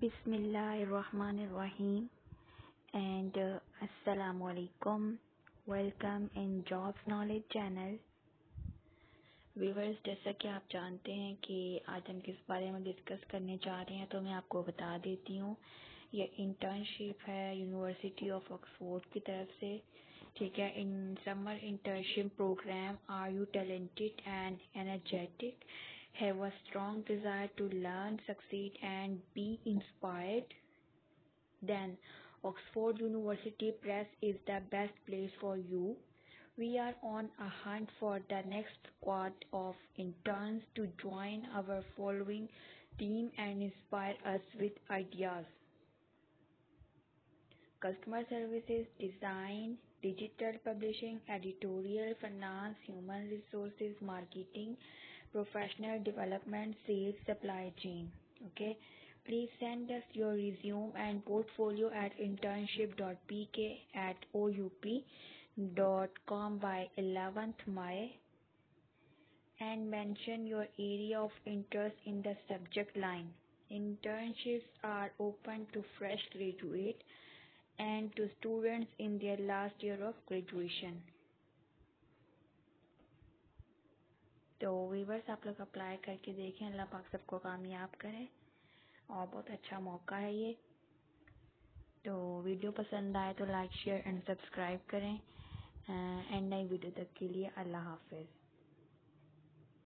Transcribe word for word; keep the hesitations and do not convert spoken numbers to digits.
Bismillahirrahmanirrahim and uh, Assalamu alaikum. Welcome in Jobs Knowledge Channel. Viewers, जैसा कि आप जानते हैं कि आज हम किस बारे में डिस्कस करने जा रहे हैं, तो मैं आपको बता देती हूँ। ये इंटर्नशिप है यूनिवर्सिटी ऑफ ऑक्सफोर्ड की तरफ से। ठीक है, in summer internship programme are you talented and energetic, have a strong desire to learn, succeed and be inspired, then Oxford University Press is the best place for you. We are on a hunt for the next squad of interns to join our following team and inspire us with ideas. Customer services, design, digital publishing, editorial, finance, human resources, marketing, professional development, sales, supply chain. Okay. Please send us your resume and portfolio at internship dot p k at o u p dot com by eleventh May and mention your area of interest in the subject line. Internships are open to fresh graduates and to students in their last year of graduation. तो viewers, आप लोग apply करके देखें। अल्लाह पाक सबको कामयाब करे और बहुत अच्छा मौका है ये। तो वीडियो पसंद आए तो लाइक शेयर एंड सब्सक्राइब करें एंड नई वीडियो तक के लिए अल्लाह हाफिज़।